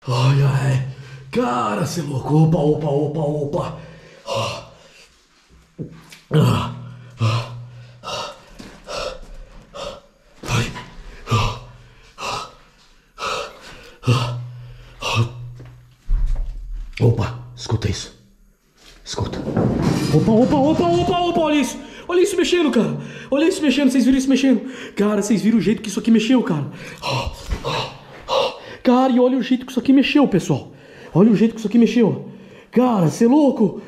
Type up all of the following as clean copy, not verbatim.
Ai, ai. Cara, você é louco. Opa, opa, opa, opa. Ah, ai. Opa, escuta isso. Escuta. Opa, opa, opa, opa, opa, olha isso. Olha isso mexendo, cara. Olha isso mexendo, vocês viram isso mexendo? Cara, vocês viram o jeito que isso aqui mexeu, cara. Cara, e olha o jeito que isso aqui mexeu, pessoal. Olha o jeito que isso aqui mexeu. Cara, você é louco.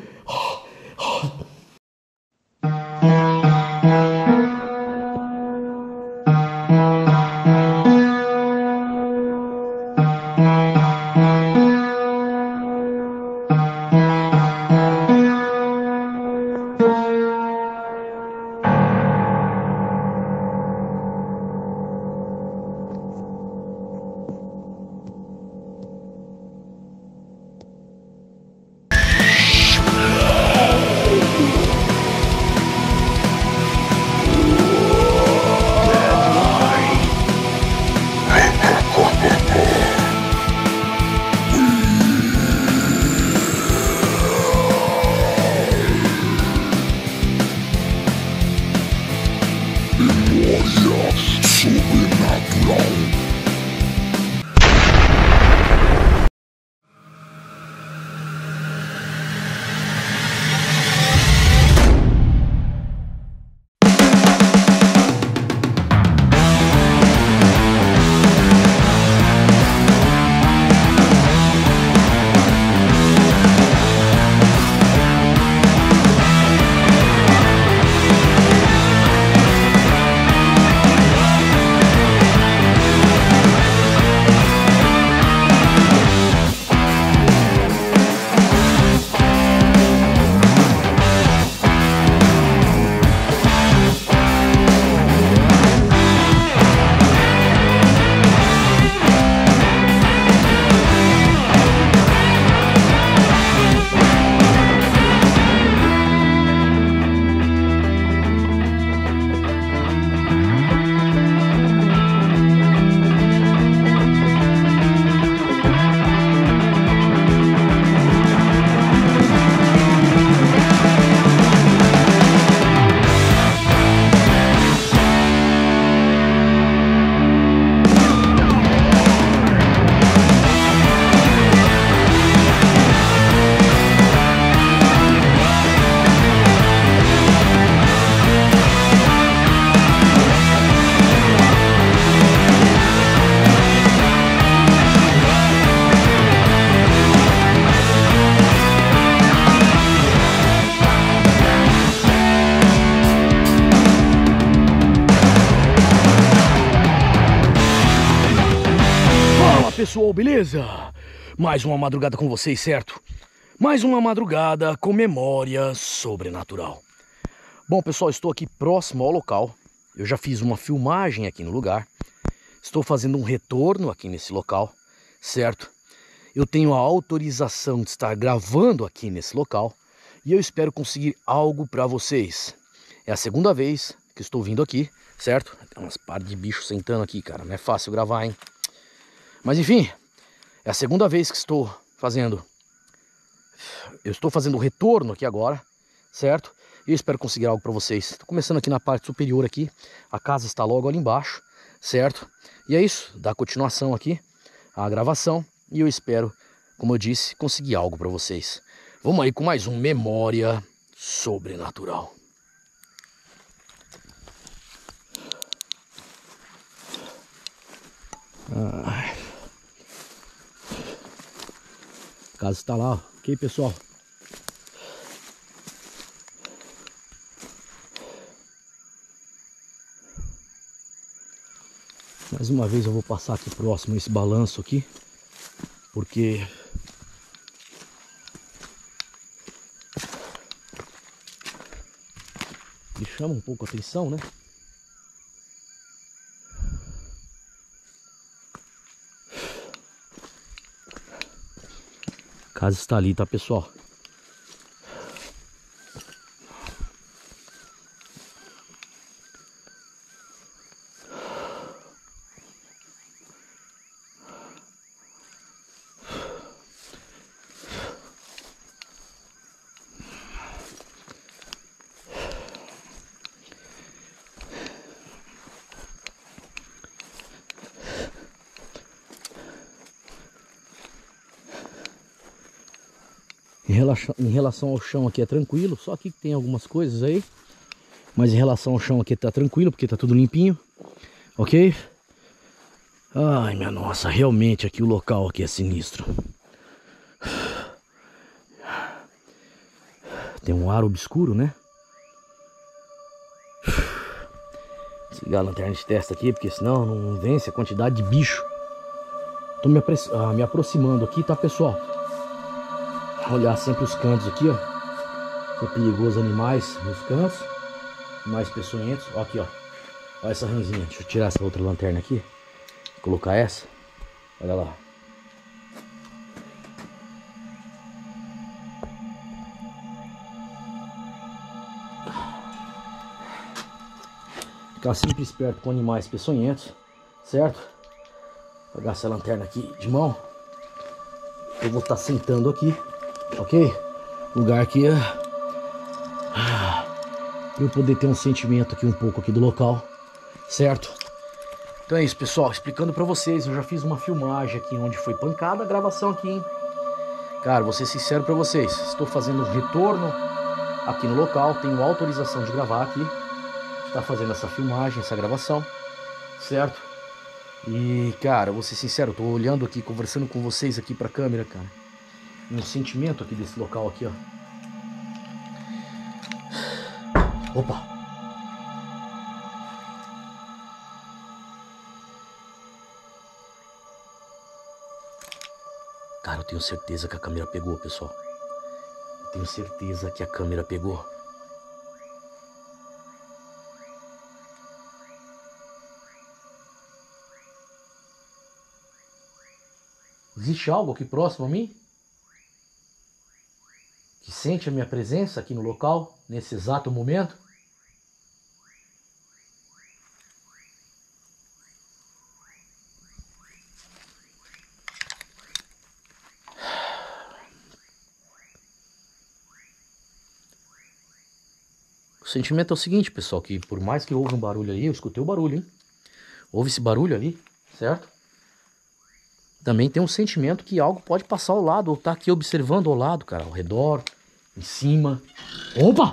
Pessoal, beleza? Mais uma madrugada com vocês, certo? Mais uma madrugada com memória sobrenatural. Bom, pessoal, estou aqui próximo ao local. Eu já fiz uma filmagem aqui no lugar. Estou fazendo um retorno aqui nesse local, certo? Eu tenho a autorização de estar gravando aqui nesse local e eu espero conseguir algo para vocês. É a segunda vez que estou vindo aqui, certo? Tem umas par de bichos sentando aqui, cara. Não é fácil gravar, hein? Mas enfim, é a segunda vez que estou fazendo. Eu estou fazendo o retorno aqui agora, certo? E eu espero conseguir algo para vocês. Estou começando aqui na parte superior aqui. A casa está logo ali embaixo, certo? E é isso, dá continuação aqui à gravação. E eu espero, como eu disse, conseguir algo para vocês. Vamos aí com mais um Memória Sobrenatural. A casa está lá, ok, pessoal? Mais uma vez eu vou passar aqui próximo esse balanço aqui, porque me chama um pouco a atenção, né? A casa está ali, tá, pessoal? Em relação ao chão aqui é tranquilo, só aqui que tem algumas coisas aí. Mas em relação ao chão aqui tá tranquilo, porque tá tudo limpinho. Ok? Ai, minha nossa, realmente aqui o local aqui é sinistro. Tem um ar obscuro, né? Desligar a lanterna de testa aqui, porque senão não vence a quantidade de bicho. Tô me aproximando aqui, tá, pessoal? Olhar sempre os cantos aqui, ó. Que é perigoso animais nos cantos. Mais peçonhentos. Ó aqui, ó. Olha essa ranzinha. Deixa eu tirar essa outra lanterna aqui. Colocar essa. Olha lá. Ficar sempre esperto com animais peçonhentos, certo? Vou pegar essa lanterna aqui de mão. Eu vou estar sentando aqui, ok? Lugar aqui pra eu poder ter um sentimento aqui um pouco aqui do local, certo? Então é isso, pessoal, explicando pra vocês, eu já fiz uma filmagem aqui onde foi pancada a gravação aqui, hein? Cara, vou ser sincero pra vocês, estou fazendo um retorno aqui no local, tenho autorização de gravar aqui. Tá fazendo essa filmagem, essa gravação, certo? E, cara, vou ser sincero, tô olhando aqui, conversando com vocês aqui pra câmera, cara. Um sentimento aqui desse local aqui, ó. Opa! Cara, eu tenho certeza que a câmera pegou, pessoal. Eu tenho certeza que a câmera pegou. Existe algo aqui próximo a mim? Que sente a minha presença aqui no local, nesse exato momento? O sentimento é o seguinte, pessoal, que por mais que houve um barulho aí, eu escutei o barulho, hein? Houve esse barulho ali, certo? Também tem um sentimento que algo pode passar ao lado, ou tá aqui observando ao lado, cara, ao redor, em cima. Opa!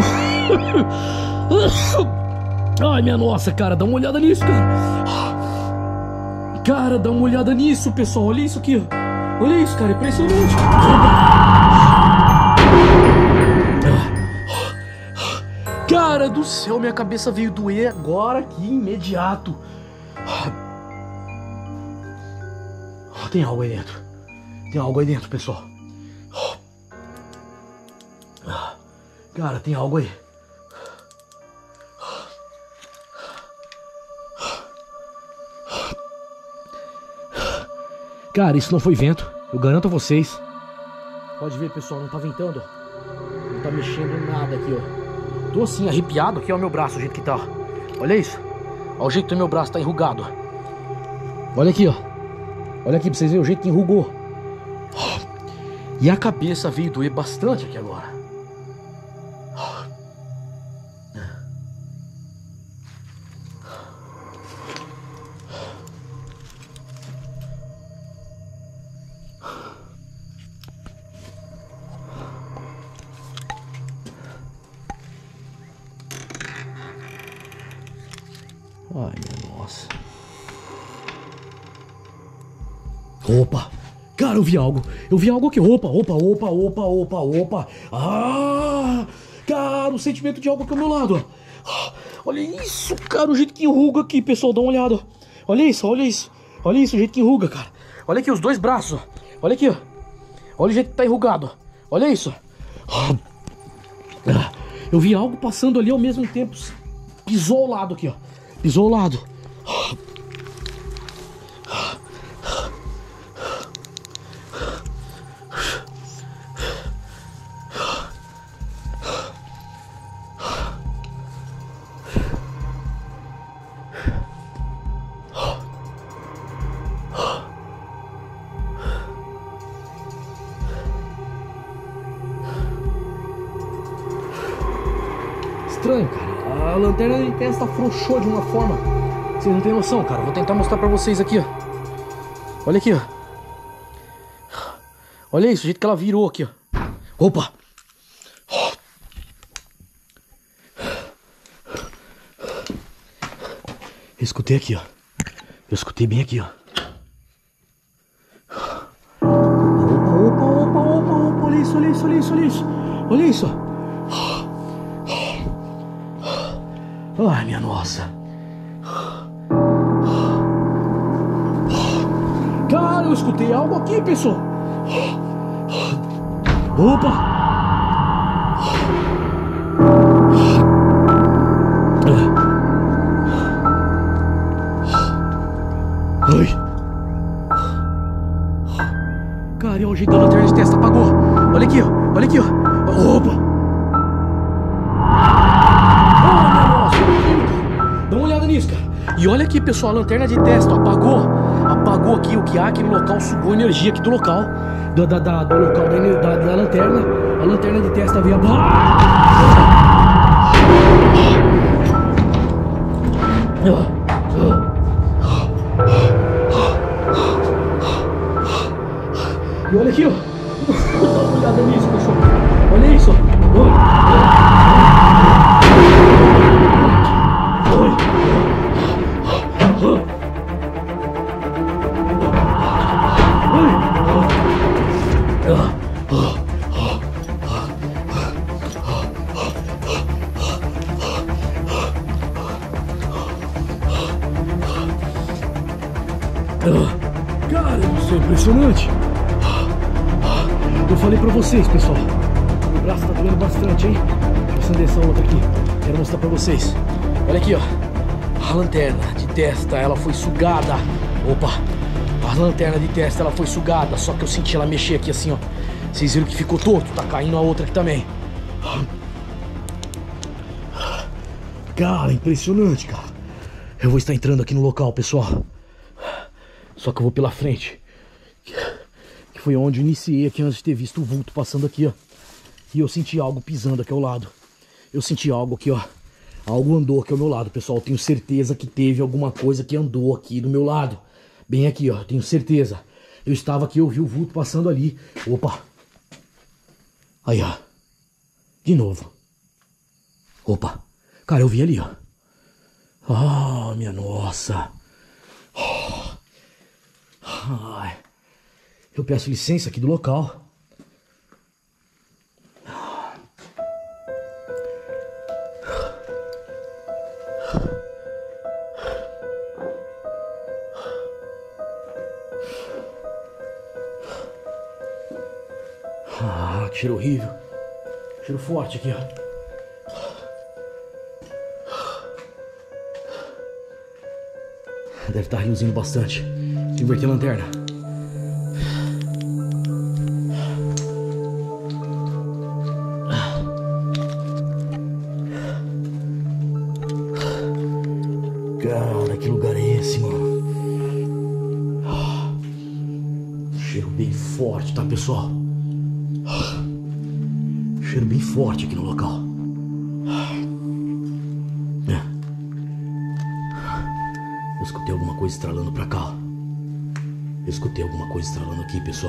Ai, minha nossa, cara, dá uma olhada nisso, cara. Cara, dá uma olhada nisso, pessoal, olha isso aqui, ó. Olha isso, cara, impressionante. Cara do céu, minha cabeça veio doer agora aqui, imediato. Tem algo aí dentro. Tem algo aí dentro, pessoal. Cara, tem algo aí. Cara, isso não foi vento. Eu garanto a vocês. Pode ver, pessoal, não tá ventando. Não tá mexendo nada aqui, ó. Tô assim, arrepiado. Aqui é o meu braço, o jeito que tá. Olha isso. Olha o jeito que o meu braço tá enrugado. Olha aqui, ó. Olha aqui pra vocês verem o jeito que enrugou. E a cabeça veio doer bastante aqui agora. Ai, minha nossa. Opa! Cara, eu vi algo. Eu vi algo aqui. Opa, opa, opa, opa, opa, opa. Ah! Cara, o sentimento de algo aqui ao meu lado. Olha isso, cara, o jeito que enruga aqui, pessoal. Dá uma olhada. Olha isso, olha isso. Olha isso, o jeito que enruga, cara. Olha aqui os dois braços. Olha aqui, ó. Olha o jeito que tá enrugado. Olha isso. Eu vi algo passando ali ao mesmo tempo. Pisou ao lado aqui, ó. Pisou ao lado. Estranho, cara. A lanterna de testa afrouxou de uma forma. Vocês não tem noção, cara. Vou tentar mostrar pra vocês aqui, ó. Olha aqui, ó. Olha isso, o jeito que ela virou aqui, ó. Opa! Eu escutei aqui, ó. Eu escutei bem aqui, ó. Opa, olha isso, olha isso, olha isso, olha isso. Olha isso. Ai, minha nossa. Cara, eu escutei algo aqui, pessoal. Opa! Ai! Cara, é o jeito da lanterna de testa, apagou. Olha aqui, ó. Olha aqui, ó. Opa! Oh, minha nossa, olha aqui. Dá uma olhada nisso, cara. E olha aqui, pessoal, a lanterna de testa, ó, apagou. Apagou aqui o que há aqui no local, sugou energia aqui do local. Do local da lanterna. A lanterna de testa veio abaixo. E olha aqui, ó. Dá uma olhada nisso, pessoal. Olha isso, ó. Cara, isso é impressionante. Eu falei pra vocês, pessoal. Meu braço tá doendo bastante, hein? Prestando essa outra aqui. Quero mostrar pra vocês. Olha aqui, ó. A lanterna de testa, ela foi sugada. Opa! A lanterna de testa, ela foi sugada. Só que eu senti ela mexer aqui assim, ó. Vocês viram que ficou torto. Tá caindo a outra aqui também. Cara, impressionante, cara. Eu vou estar entrando aqui no local, pessoal. Só que eu vou pela frente. Que foi onde eu iniciei aqui antes de ter visto o vulto passando aqui, ó. E eu senti algo pisando aqui ao lado. Eu senti algo aqui, ó. Algo andou aqui ao meu lado, pessoal. Eu tenho certeza que teve alguma coisa que andou aqui do meu lado. Bem aqui, ó. Tenho certeza. Eu estava aqui, eu vi o vulto passando ali. Opa. Aí, ó. De novo. Opa. Cara, eu vi ali, ó. Ah, minha nossa. Ai. Eu peço licença aqui do local. Ah, que cheiro horrível. Cheiro forte aqui, ó. Deve estar reluzindo bastante. Tem que inverter a lanterna. Cara, que lugar é esse, mano? Cheiro bem forte, tá, pessoal? Cheiro bem forte aqui no local. Eu escutei alguma coisa estralando pra cá. Eu escutei alguma coisa estralando aqui, pessoal.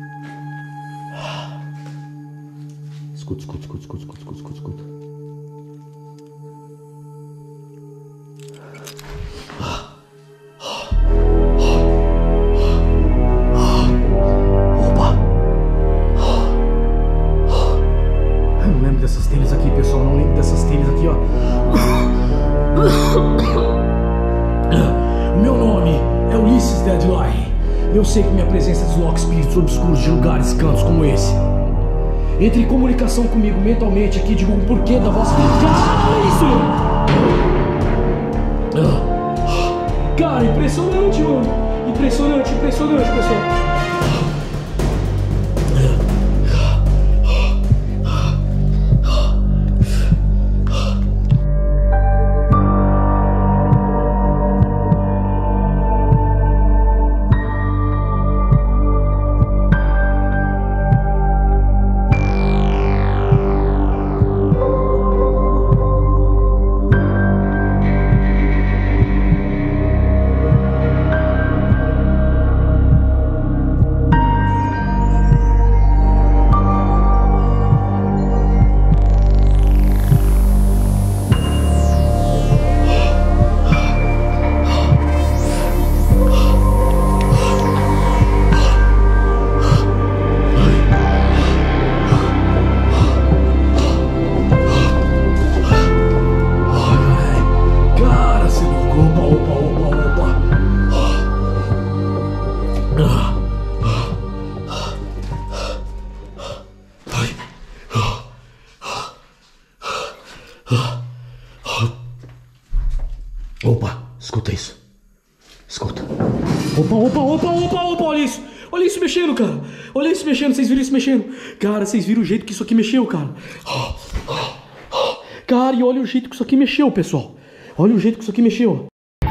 Escuta, escuta, escuta, escuta, escuta, escuta, escuta, escuta. Opa! Eu não lembro dessas telhas aqui, pessoal. Não lembro dessas telhas aqui, ó. Meu nome é Ulisses Deadline. Eu sei que minha presença desloca espíritos obscuros de lugares, cantos como esse. Entre em comunicação comigo mentalmente aqui, diga o porquê da vossa... Cara, impressionante, mano. Impressionante, impressionante, pessoal. Opa, escuta isso. Escuta. Opa, olha isso mexendo, cara. Olha isso mexendo, vocês viram isso mexendo? Cara, vocês viram o jeito que isso aqui mexeu, cara. Cara, e olha o jeito que isso aqui mexeu, pessoal. Olha o jeito que isso aqui mexeu.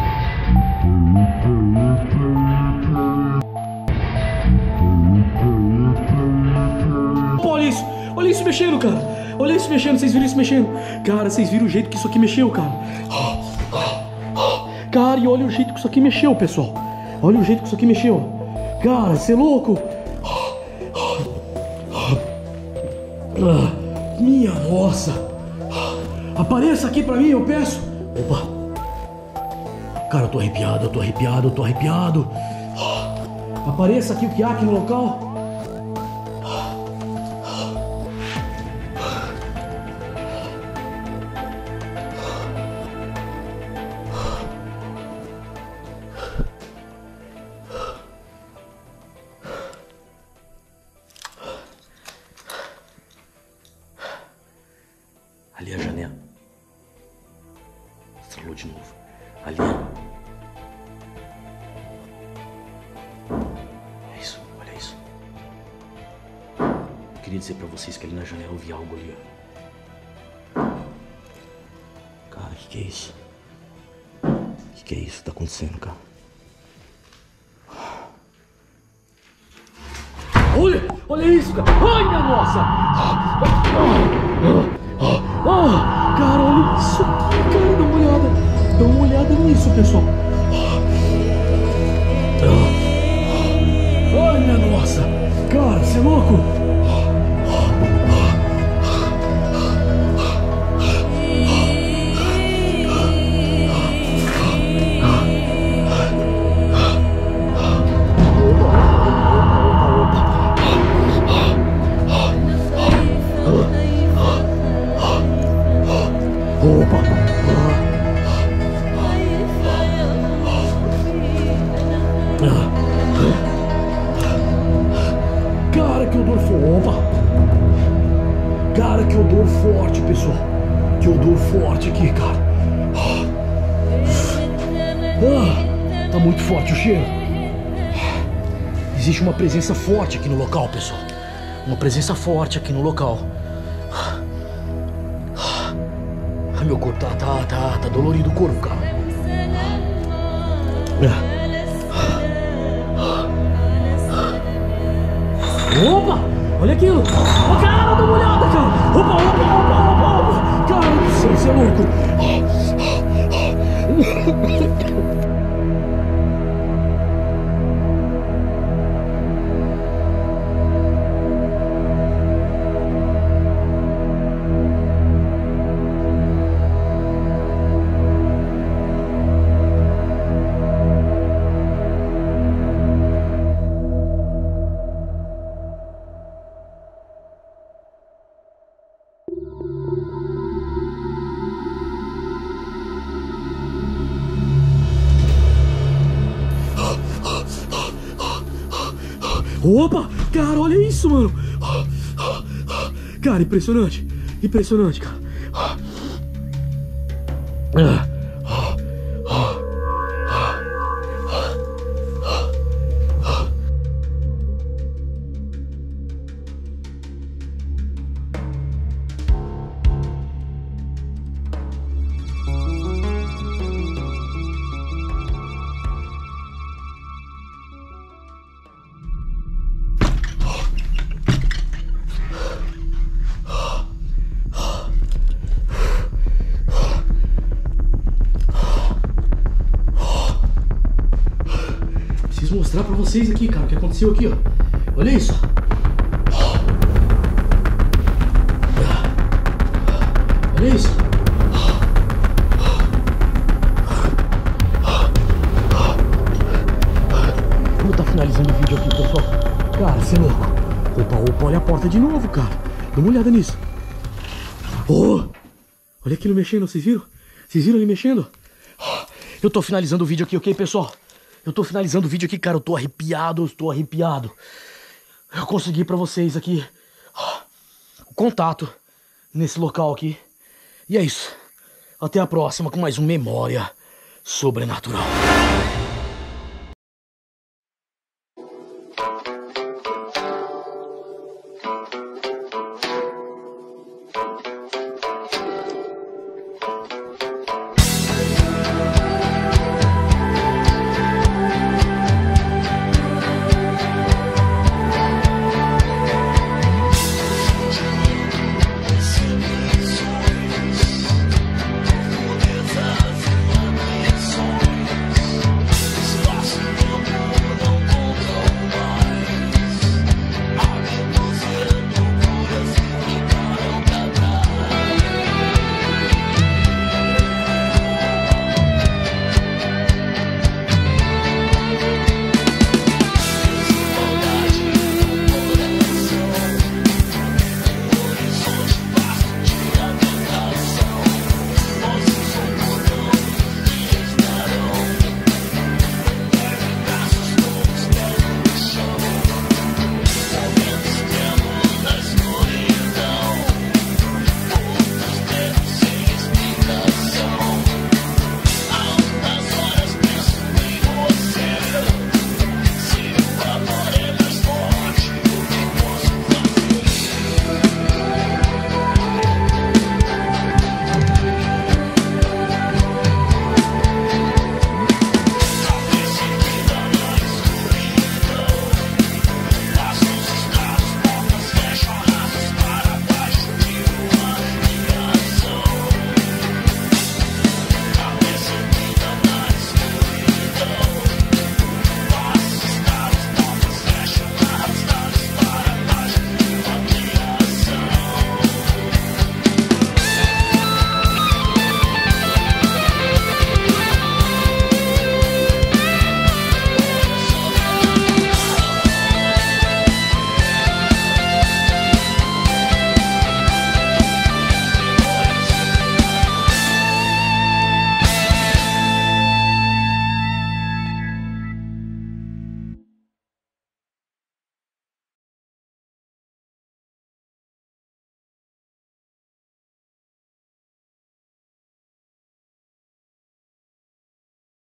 Olha isso mexendo, cara. Olha isso mexendo, vocês viram isso mexendo? Cara, vocês viram o jeito que isso aqui mexeu, cara. Cara, e olha o jeito que isso aqui mexeu, pessoal. Olha o jeito que isso aqui mexeu. Cara, você é louco? Minha nossa. Apareça aqui pra mim, eu peço. Opa. Cara, eu tô arrepiado. Apareça aqui o que há aqui no local. Ali é a janela. Estralou de novo. Ali. É isso, olha isso. Eu queria dizer pra vocês que ali na janela eu vi algo ali, ó. Cara, que é isso? Que é isso que tá acontecendo, cara? Olha isso, cara! Ai, minha nossa! Cara, olha isso aqui, cara, dá uma olhada nisso, pessoal. Ai, minha nossa, cara, você é louco? Cara, que odor forte. Opa! Cara, que odor forte, pessoal. Que odor forte aqui, cara. Tá muito forte o cheiro. Existe uma presença forte aqui no local, pessoal. Uma presença forte aqui no local. Meu corpo tá dolorido o corpo, cara. Opa! Olha aquilo! Oh, cara, dá uma olhada, cara! Opa! Cara do céu, você é louco! Opa! Cara, olha isso, mano! Cara, impressionante! Impressionante, cara! Preciso mostrar pra vocês aqui, cara, o que aconteceu aqui, ó. Olha isso. Olha isso. Vamos tá finalizando o vídeo aqui, pessoal. Cara, você é louco. Opa, olha a porta de novo, cara. Dá uma olhada nisso. Oh, olha aquilo mexendo, vocês viram? Vocês viram ele mexendo? Eu tô finalizando o vídeo aqui, ok, pessoal? Eu tô finalizando o vídeo aqui, cara. Eu tô arrepiado, Eu consegui pra vocês aqui o contato nesse local aqui. E é isso. Até a próxima com mais um Memória Sobrenatural.